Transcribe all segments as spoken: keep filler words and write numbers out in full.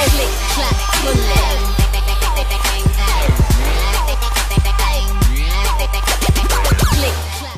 Click, clap, bullet. Click, clap.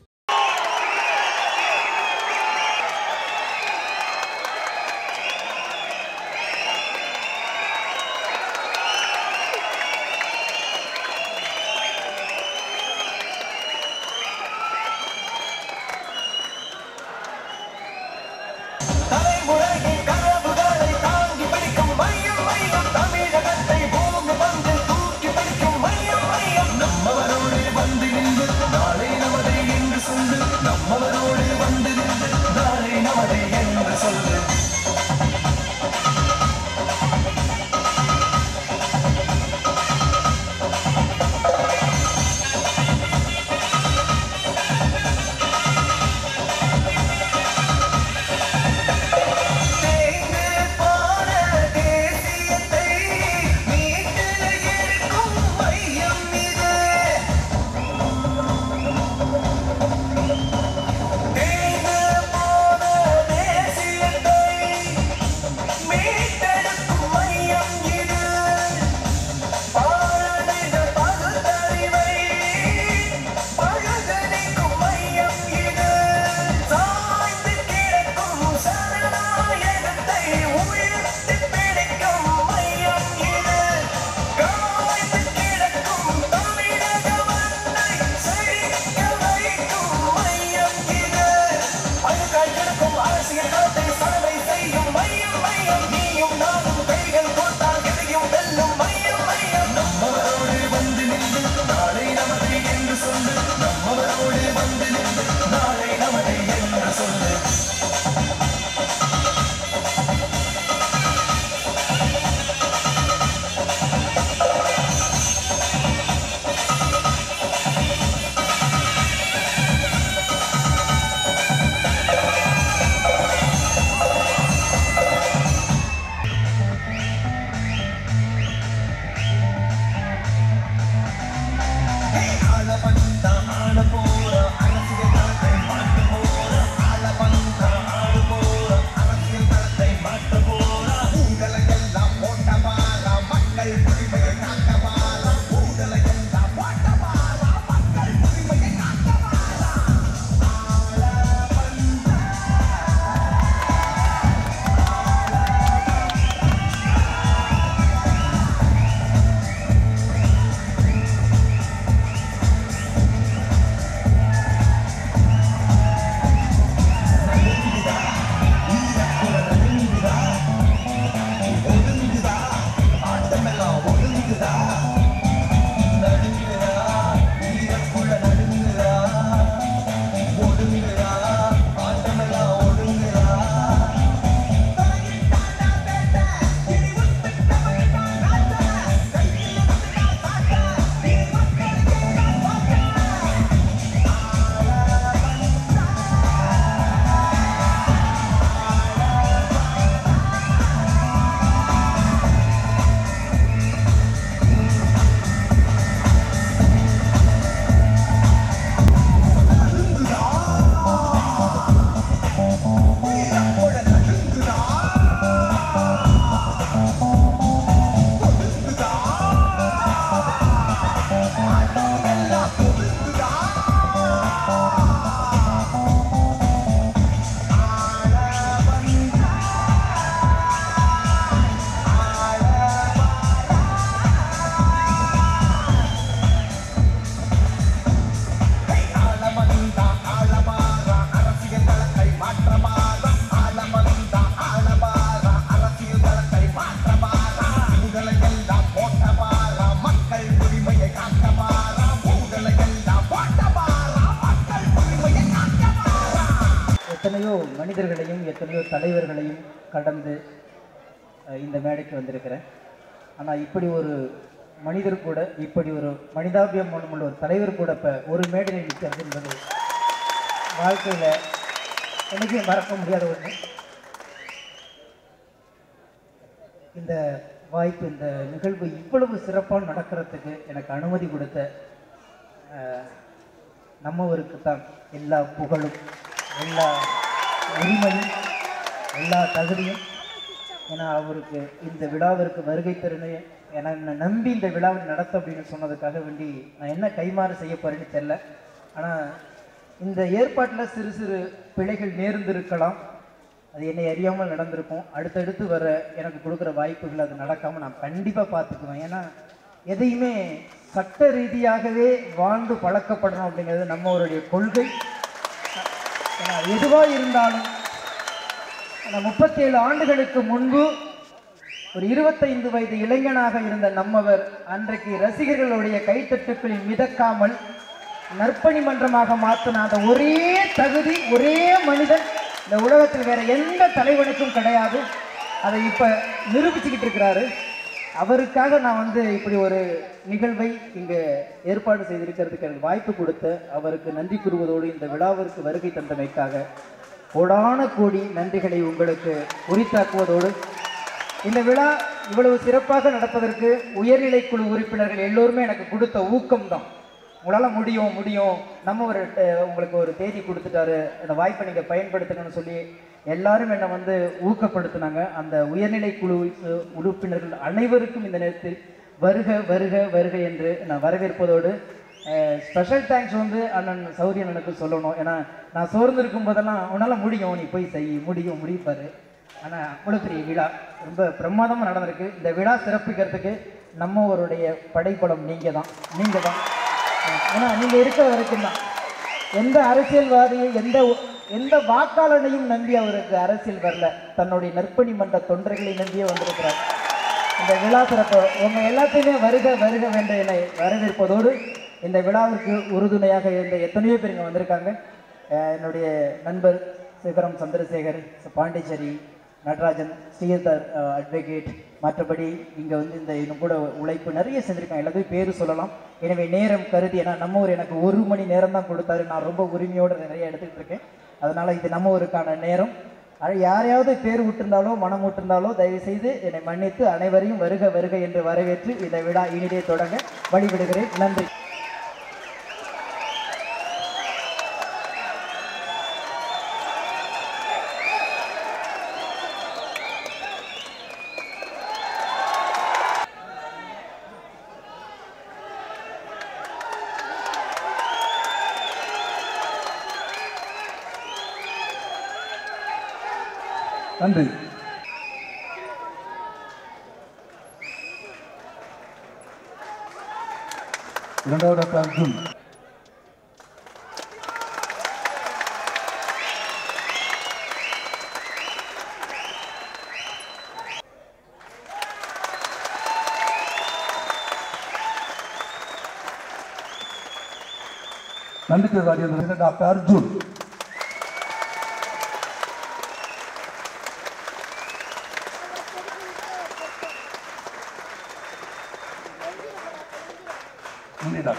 எத்தனையோ மனிதர்களையும் எத்தனையோ தலைவர்களையும் கடந்து இந்த மேடைக்கு வந்திருக்கிறேன். ஆனால் இப்படி ஒரு மனிதர் கூட, இப்படி ஒரு மனிதாபிமானம் உள்ள ஒரு தலைவர் கூட இப்போ ஒரு மேடையில் நிற்கிறது என்பது வாழ்க்கையில் எனக்கே மறக்க முடியாத ஒன்று. இந்த வாய்ப்பு, இந்த நிகழ்வு இவ்வளவு சிறப்பாக நடக்கிறதுக்கு எனக்கு அனுமதி கொடுத்த நம்மவருக்கு தான் எல்லா புகழும், எல்லா உரிமையும், எல்லா தகுதியும். ஏன்னா அவருக்கு இந்த விழாவிற்கு வருகை தருணே என்னை நம்பி இந்த விழாவை நடத்த அப்படின்னு சொன்னதுக்காக வேண்டி நான் என்ன கைமாறு செய்ய போகிறேன்னு தெரில. ஆனால் இந்த ஏற்பாட்டில் சிறு சிறு பிழைகள் நேர்ந்திருக்கலாம், அது என்னை அறியாமல் நடந்திருக்கும். அடுத்தடுத்து வர எனக்கு கொடுக்குற வாய்ப்புகள் அது நடக்காமல் நான் கண்டிப்பாக பார்த்துக்குவேன். ஏன்னா எதையுமே சட்ட ரீதியாகவே வாழ்ந்து பழக்கப்படணும் அப்படிங்கிறது நம்மளுடைய கொள்கை. ஏன்னா எதுவாக இருந்தாலும் முப்பத்தேழு ஆண்டுகளுக்கு முன்பு ஒரு இருபத்தைந்து வயது இளைஞனாக இருந்த நம்மவர் அன்றைக்கு ரசிகர்களுடைய கைத்தட்டுக்களில் மிதக்காமல் நற்பணி மன்றமாக மாற்றின அந்த ஒரே தகுதி ஒரே மனிதன் இந்த உலகத்தில் வேற எந்த தலைவனுக்கும் கிடையாது. அதை இப்போ நிரூபிச்சுக்கிட்டு இருக்கிறாரு. அவருக்காக நான் வந்து இப்படி ஒரு நிகழ்வை இங்கே ஏற்பாடு செய்திருக்கிறதுக்கு எனக்கு வாய்ப்பு கொடுத்த அவருக்கு நன்றி கூறுவதோடு இந்த விழாவிற்கு வருகை தந்தமைக்காக கோடான கோடி நன்றிகளை உங்களுக்கு உரித்தாக்குவதோடு இந்த விழா இவ்வளவு சிறப்பாக நடப்பதற்கு உயர்நிலை குழு உறுப்பினர்கள் எல்லோருமே எனக்கு கொடுத்த ஊக்கம்தான். உங்களால் முடியும் முடியும் நம்ம ஒரு உங்களுக்கு ஒரு தேதி கொடுத்துட்டாரு, அந்த வாய்ப்பை நீங்கள் பயன்படுத்தணும்னு சொல்லி எல்லாரும் என்னை வந்து ஊக்கப்படுத்தினாங்க. அந்த உயர்நிலை குழு உறுப்பினர்கள் அனைவருக்கும் இந்த நேரத்தில் வருக வருக வருக என்று நான் வரவேற்பதோடு ஸ்பெஷல் தேங்க்ஸ் வந்து அண்ணன் சௌரியன் எனக்கு சொல்லணும். ஏன்னா நான் சோர்ந்து இருக்கும் போதெல்லாம் உன்னால் முடியும், நீ போய் செய், முடியும் முடிப்பார். ஆனால் அவ்வளோ பெரிய விழா ரொம்ப பிரமாதமாக நடந்திருக்கு. இந்த விழா சிறப்பிக்கிறதுக்கு நம்மவருடைய படைப்படம் நீங்கள் தான் நீங்கள் தான் ஏன்னா நீங்கள் இருக்கிற வரைக்கும் தான் எந்த அரசியல்வாதியை எந்த எந்த வாக்காளனையும் நம்பி அவருக்கு அரசியல் வரல, தன்னுடைய நற்பணி மன்ற தொண்டர்களை நம்பியே வந்திருக்கிறார். இந்த விழா சிறப்பு உங்கள் எல்லாத்தையுமே வருக வருக வேண்ட என்னை வரவேற்பதோடு இந்த விழாவிற்கு உறுதுணையாக இருந்த எத்தனையோ பேர் இங்கே வந்திருக்காங்க. என்னுடைய நண்பர் சிகரம் சந்திரசேகர், பாண்டிச்சேரி நடராஜன், ஸ்ரீதர் அட்வொகேட், மற்றபடி இங்கே வந்து இந்த இன்னும் கூட உழைப்பு நிறைய செஞ்சுருக்காங்க. எல்லாத்தையும் பேர் சொல்லலாம். எனவே நேரம் கருதி, ஏன்னா நம்ம ஊர் எனக்கு ஒரு மணி நேரம் தான் கொடுத்தாரு. நான் ரொம்ப உரிமையோடு நிறைய எடுத்துக்கிட்டு இருக்கேன். அதனால் இது நம்ம ஊருக்கான நேரம். யாரையாவது பேர் விட்டிருந்தாலோ மனம் விட்டிருந்தாலோ தயவுசெய்து என்னை மன்னித்து அனைவரையும் வருக வருக என்று வரவேற்று இந்த விழா இனிதே தொடங்க வழிவிடுகிறேன். நன்றி. நன்றி. இரண்டாவது டாக்டர் அர்ஜுன். நன்றி ராஜேந்திரன். டாக்டர் அர்ஜுன். Unidad.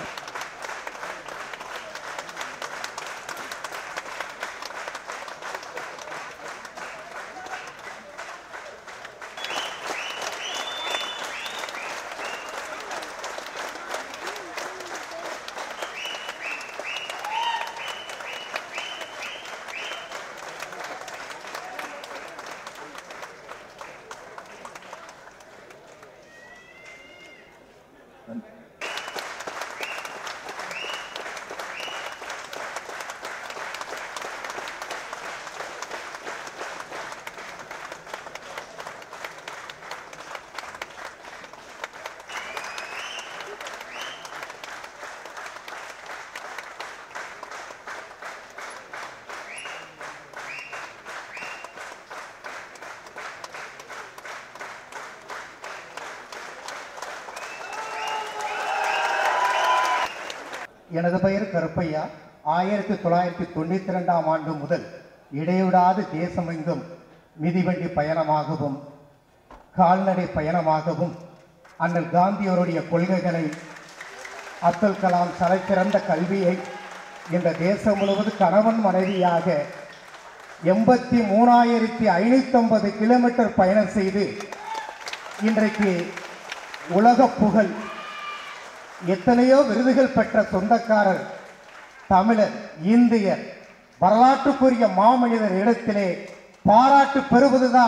எனது பெயர் கருப்பையா. ஆயிரத்தி தொள்ளாயிரத்தி தொண்ணூற்றி ரெண்டாம் ஆண்டு முதல் இடைவிடாது தேசமெங்கும் மிதிவண்டி பயணமாகவும் கால்நடை பயணமாகவும் அண்ணல் காந்தியோருடைய கொள்கைகளை, அப்துல் கலாம் தலை சிறந்த கல்வியை இந்த தேசம் முழுவதும் கணவன் மனைவியாக எண்பத்தி மூணாயிரத்தி ஐநூற்றி ஐம்பது கிலோமீட்டர் பயணம் செய்து இன்றைக்கு உலக புகழ் எத்தனையோ விருதுகள் பெற்ற சொந்தக்காரர் தமிழர், இந்தியர், வரலாற்றுக்குரிய மாமனிதர் இடத்திலே பாராட்டு பெறுவதுதான்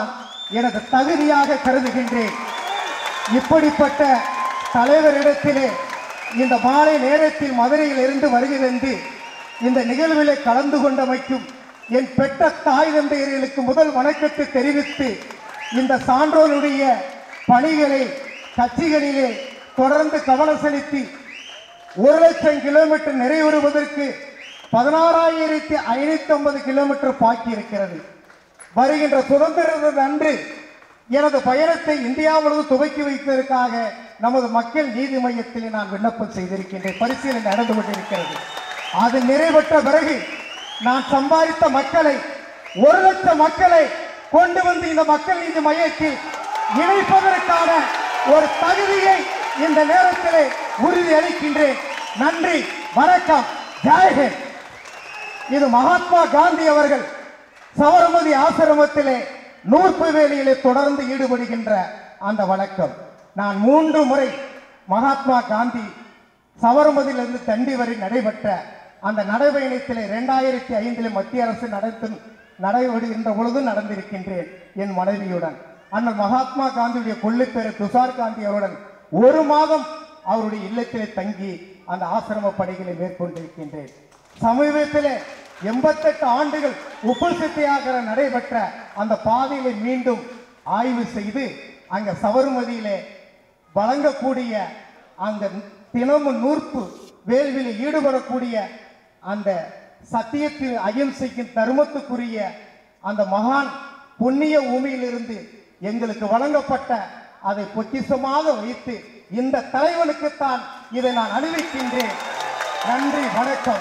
எனது தகுதியாக கருதுகின்றேன். இப்படிப்பட்ட தலைவரிடத்திலே இந்த மாலை நேரத்தில் மதுரையில் இருந்து வருகிறது இந்த நிகழ்விலே கலந்து கொண்டமைக்கும் என் பெற்ற தாய் தந்தையர்களுக்கு முதல் வணக்கத்தை தெரிவித்து இந்த சான்றோருடைய பணிகளை கட்சிகளிலே தொடர்ந்து கவனம் செலுத்தி ஒரு லட்சம் கிலோமீட்டர் நிறைவேறுவதற்கு பதினாறாயிரத்தி ஐநூத்தி ஐம்பது கிலோமீட்டர் பாக்கி இருக்கிறது. வருகின்ற சுதந்திர தின அன்று எனது பயணத்தை இந்தியா முழுவதும் துவக்கி வைப்பதற்காக நமது மக்கள் நீதி மையத்தில் நான் விண்ணப்பம் செய்திருக்கின்றேன். பரிசீலனை நடந்து கொண்டிருக்கிறது. அது நிறைவேற்ற பிறகு நான் சம்பாதித்த மக்களை ஒரு லட்சம் மக்களை கொண்டு வந்து இந்த மக்கள் நீதி மையத்தில் இணைப்பதற்கான ஒரு தகுதியை இந்த நேரத்தில் உறுதி அளிக்கின்றேன். நன்றி, வணக்கம், ஜெயஹிந்த். இது மகாத்மா காந்தி அவர்கள் சபர்மதி ஆசிரமத்திலே நூற்பு வேலையிலே தொடர்ந்து ஈடுபடுகின்ற அந்த வணக்கம். நான் மூன்று முறை மகாத்மா காந்தி சபர்மதியிலிருந்து தண்டி வரை நடைபெற்ற அந்த நடைபயணத்திலே இரண்டாயிரத்தி ஐந்தில் மத்திய அரசு நடத்தும் நடைபெறுகின்ற பொழுது நடந்திருக்கின்றேன் என் மனைவியுடன். அண்ணல் மகாத்மா காந்தியுடைய கொள்ளுப்பேரர் துஷார் காந்தி அவருடன் ஒரு மாதம் அவருடைய இல்லத்திலே தங்கி அந்த ஆசிரம பணிகளை மேற்கொண்டிருக்கின்றேன். சமீபத்தில் எண்பத்தெட்டு ஆண்டுகள் உப்பு சத்தியாகிற நடைபெற்ற அந்த பாதையிலே மீண்டும் ஆய்வு செய்து அங்க சபர்மதியிலே வழங்கக்கூடிய அந்த தினமும் நூற்பு வேள்வியில் ஈடுபடக்கூடிய அந்த சத்தியத்தில் அகிம்சைக்கும் தர்மத்துக்குரிய அந்த மகான் புண்ணிய பூமியிலிருந்து எங்களுக்கு வழங்கப்பட்ட அதை பொக்கிஷமாக வைத்து இந்த தலைவனுக்குத்தான் இதை நான் அணிவிக்கின்றேன். நன்றி, வணக்கம்.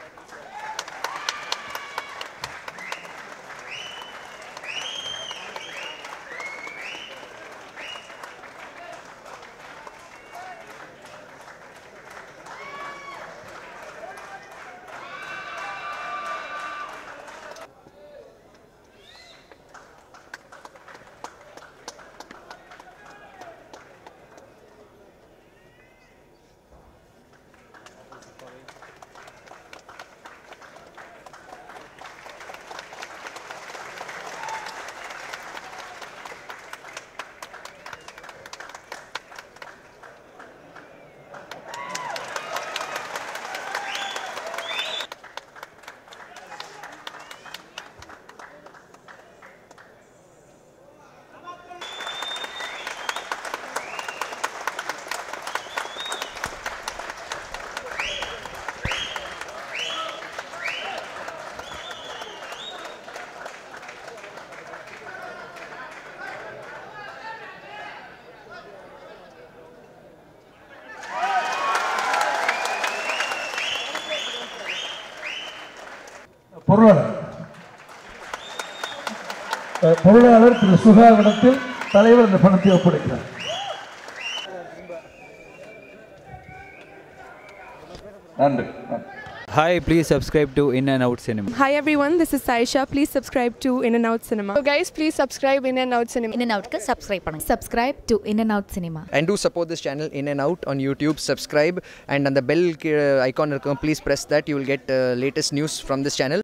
பொருளாளர் பொருளாளர் திரு சுகாவிடத்தில் தலைவர் இந்த பணத்தை ஒப்படைக்கிறார். நன்றி. Hi, please subscribe to In and Out Cinema. Hi everyone, this is Saisha. Please subscribe to In and Out Cinema. So guys, please subscribe In and Out Cinema. In and Out subscribe பண்ணுங்க. Subscribe to In and Out Cinema. And do support this channel In and Out on YouTube. Subscribe and on the bell icon, please press that. You will get uh, latest news from this channel.